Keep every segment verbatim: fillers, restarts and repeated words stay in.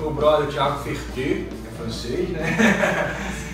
meu brother Thiago Ferté, que é francês, né?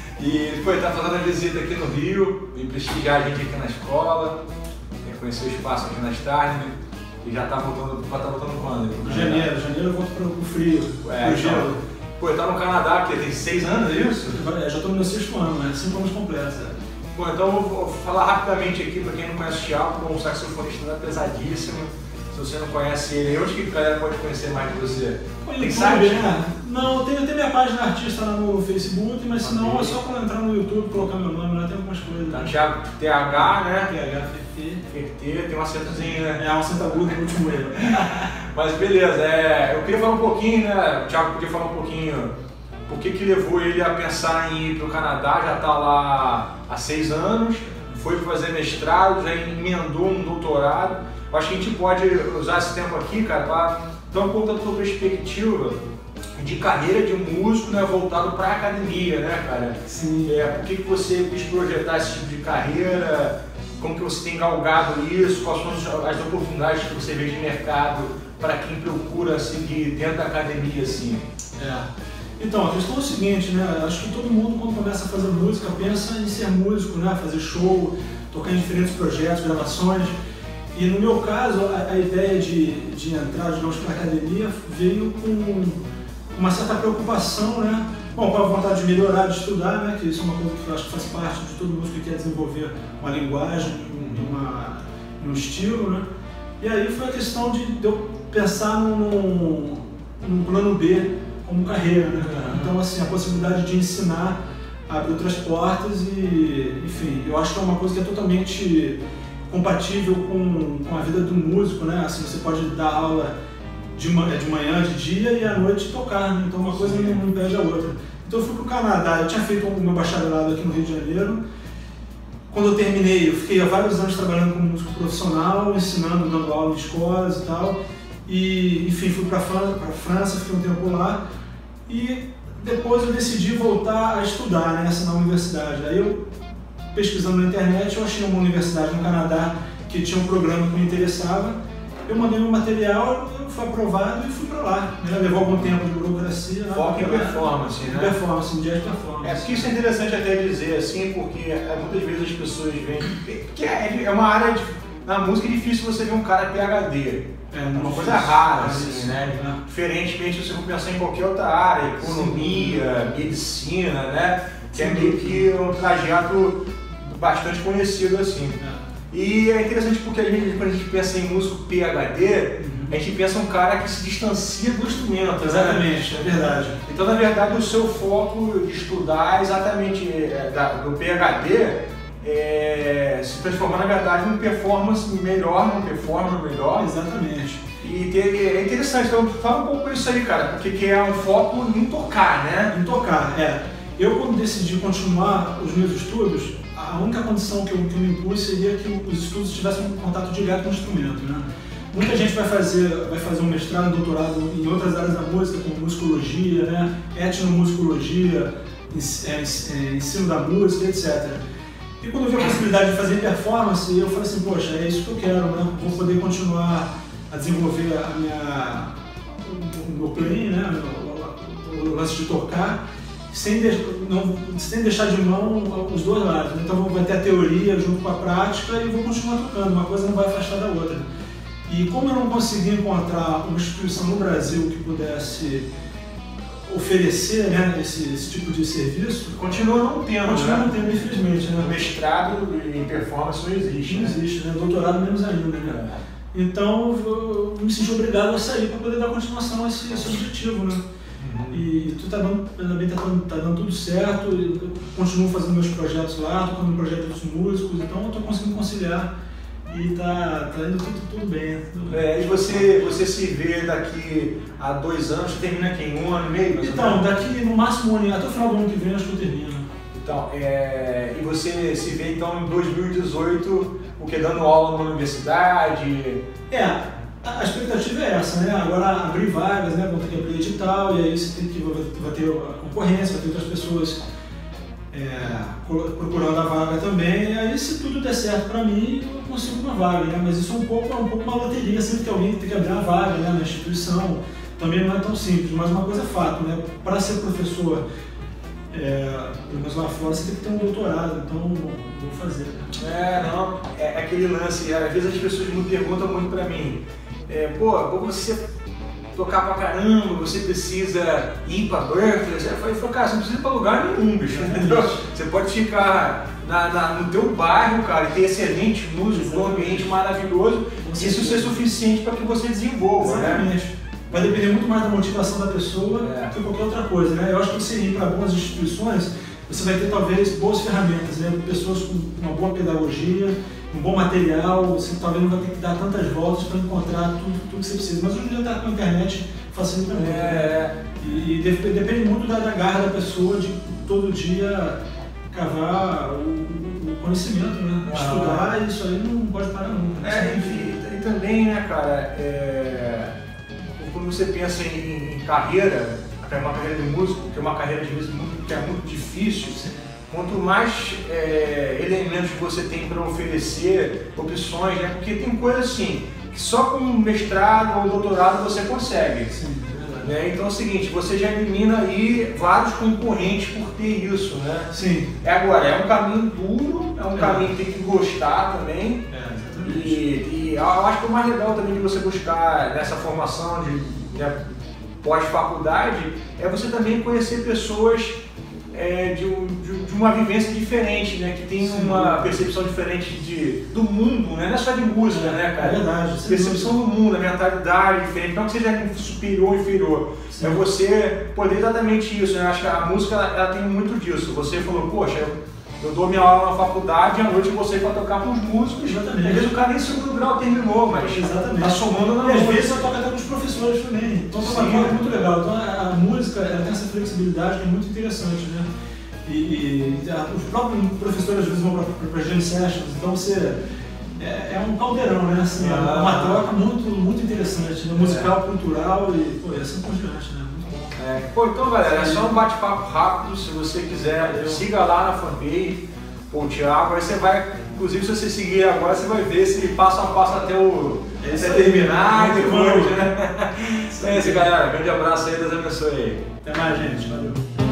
E foi, tá fazendo a visita aqui no Rio, vem prestigiar a gente aqui na escola, conhecer o espaço aqui na Starling, e já tá voltando, já tá voltando quando? Janeiro, janeiro eu volto pro, pro frio, é, pro gelo. Então, pô, eu tá no Canadá, porque tem seis anos, é isso? É, já tô no meu sexto ano, né? Cinco anos completos. É. Bom, então eu vou falar rapidamente aqui para quem não conhece o Thiago, um saxofonista pesadíssimo. Se você não conhece ele, onde que a galera pode conhecer mais de você? Tem site? Né? Não, tem até minha página artista lá no Facebook, mas se não é só para entrar no YouTube, colocar meu nome lá, tem algumas coisas. Tá, Thiago T H, né? T H, Ferté. Ferté, tem um acentozinho, né? É, um acento agudo no último erro. Mas beleza, é, eu queria falar um pouquinho, né? O Thiago podia falar um pouquinho por que que levou ele a pensar em ir para o Canadá, já está lá há seis anos, foi fazer mestrado, já emendou um doutorado. Eu acho que a gente pode usar esse tempo aqui, cara, para dar um pouco da tua perspectiva de carreira de músico, né, voltado para a academia, né, cara? Sim. É, por que que você quis projetar esse tipo de carreira? Como que você tem galgado isso? Quais são as oportunidades que você vê de mercado para quem procura seguir dentro da academia, assim? É. Então, a questão é o seguinte, né? Acho que todo mundo, quando começa a fazer música, pensa em ser músico, né? Fazer show, tocar em diferentes projetos, gravações. E no meu caso, a, a ideia de, de entrar, digamos, para a academia veio com uma certa preocupação, né? Bom, com a vontade de melhorar, de estudar, né? Que isso é uma coisa que eu acho que faz parte de todo músico que quer desenvolver uma linguagem, uma, um estilo, né? E aí foi a questão de, de eu pensar num, num plano B como carreira, né? Então, assim, a possibilidade de ensinar abre outras portas e, enfim, eu acho que é uma coisa que é totalmente compatível com, com a vida do músico, né? Assim, você pode dar aula de, de manhã, de dia e à noite tocar, né? Então uma coisa não, não impede a outra. Então eu fui para o Canadá, eu tinha feito o meu bacharelado aqui no Rio de Janeiro. Quando eu terminei, eu fiquei há vários anos trabalhando como músico profissional, ensinando, dando aula em escolas e tal. E, enfim, fui para a França, fiquei um tempo lá. E depois eu decidi voltar a estudar, né? Assim, na universidade. Aí eu, pesquisando na internet, eu achei uma universidade no Canadá que tinha um programa que me interessava. Eu mandei meu material, fui aprovado e fui para lá. Né? Levou algum tempo de burocracia. Foco em performance, né? Performance, em jazz performance. É porque isso é interessante até dizer, assim, porque muitas vezes as pessoas veem... Porque é uma área, de, na música é difícil você ver um cara P H D. É uma coisa rara, assim, né? né? Diferentemente, se você for pensar em qualquer outra área, economia, sim, medicina, né? Que sim, é meio que um trajeto bastante conhecido, assim. É. E é interessante porque a gente, quando a gente pensa em músico P H D, uhum, a gente pensa um cara que se distancia do instrumento. Exatamente, né? É verdade. Então, na verdade, o seu foco de estudar exatamente é, da, do P H D É, se transformar na verdade num performance melhor, num performance melhor. Exatamente. E ter, é interessante, então fala um pouco isso aí, cara, porque que é um foco em tocar, né? Em tocar, é. Eu, quando decidi continuar os meus estudos, a única condição que eu, que eu me impus seria que os estudos tivessem um contato direto com o instrumento, né? Muita gente vai fazer, vai fazer um mestrado, um doutorado em outras áreas da música, como musicologia, né? Etnomusicologia, ensino da música, etcétera. E quando eu vi a possibilidade de fazer performance, eu falei assim, poxa, é isso que eu quero, né? Vou poder continuar a desenvolver a minha, o meu playing, né? O, o, o lance de tocar, sem, de, não, sem deixar de mão os dois lados. Então vai ter a teoria junto com a prática e vou continuar tocando, uma coisa não vai afastar da outra. E como eu não consegui encontrar uma instituição no Brasil que pudesse oferecer, né, esse, esse tipo de serviço, continua não tendo, continua né? não tendo, infelizmente, né? Mestrado em performance não existe, não né? existe, né? Doutorado menos ainda, né? É. Então eu me senti obrigado a sair para poder dar continuação a esse, esse objetivo, né? Uhum. E tu tá dando, também tá dando, tá dando tudo certo, eu continuo fazendo meus projetos lá, tocando um projeto dos músicos, então eu tô conseguindo conciliar. E tá, tá indo tudo, tudo bem. Tudo é, e você, você se vê daqui a dois anos, você termina aqui em um ano e meio? Então, daqui no máximo um ano, até o final do ano que vem acho que eu termino. Então, é, e você se vê então em dois mil e dezoito, o que, dando aula numa universidade? É, a expectativa é essa, né? Agora abrir vagas, né? Vão ter que abrir edital e aí você tem que, vai ter a concorrência, vai ter outras pessoas é, procurando a vaga também. E aí se tudo der certo para mim, eu consigo uma vaga, né? Mas isso é um pouco, é um pouco uma loteria, sempre que alguém tem que abrir uma vaga, né? Na instituição, também não é tão simples, mas uma coisa é fato, né? Para ser professor, é, pelo menos lá fora, você tem que ter um doutorado, então vou fazer. Né? É, não, é aquele lance, às vezes as pessoas me perguntam muito pra mim, é, pô, pra você tocar pra caramba, você precisa ir pra Berkeley? Eu falei, cara, você não precisa ir pra lugar nenhum, bicho, entendeu? Você pode ficar na, na, no teu bairro, cara, e ter excelentes músicos, um ambiente maravilhoso, e isso ser suficiente para que você desenvolva, exatamente. Né? Vai depender muito mais da motivação da pessoa é. que qualquer outra coisa, né? Eu acho que você ir para algumas instituições, você vai ter talvez boas ferramentas, né? Pessoas com uma boa pedagogia, um bom material, você talvez não vai ter que dar tantas voltas para encontrar tudo, tudo que você precisa. Mas hoje em dia está com a internet facilita muito. É. Né? E depende, depende muito da, da garra da pessoa de todo dia cavar o, o conhecimento, né? Ah. Estudar, isso aí não pode parar nunca. É, e, e também, né, cara, é, quando você pensa em, em carreira, até uma carreira de músico, que é uma carreira de vezes muito, que é muito difícil, quanto mais é, elementos você tem para oferecer, opções, né? Porque tem coisa assim, que só com mestrado ou doutorado você consegue. Sim. Né? Então é o seguinte, você já elimina aí vários concorrentes por ter isso, né? Sim. É agora, é um caminho duro, é um é. caminho que tem que gostar também. É, exatamente. E, e eu acho que o mais legal também de você buscar nessa formação de, de pós-faculdade é você também conhecer pessoas é, de, de, de uma vivência diferente, né? Que tem Sim. uma percepção diferente de, do mundo, né? Não é só de música, né, cara? É verdade. Percepção do mundo, a mentalidade diferente, não que seja superior ou inferior. Sim. É você poder exatamente isso, né? Acho que a música ela, ela tem muito disso. Você falou, poxa, eu, eu dou minha aula na faculdade e à noite eu vou sair para tocar com os músicos. Exatamente. Às vezes o cara nem segundo grau terminou, mas Exatamente. tá somando na E às vezes eu toco até com os professores também. Então é uma coisa muito legal. Então a, a música ela tem essa flexibilidade que é muito interessante, né? E, e a, os próprios professores às vezes vão para jam sessions, então você é, é um caldeirão, né? Assim, ah. É uma troca muito, muito interessante, né? Musical, é. cultural e pô, assim por diante, né? Muito bom. É. Pô, então galera, é só um bate-papo rápido, se você quiser, Valeu. siga lá na fanpage, pô, o Thiago, aí você vai, inclusive se você seguir agora, você vai ver se passo a passo até o até terminar e depois, né? Então é isso, galera, grande abraço aí, Deus abençoe aí. Até mais, gente, valeu.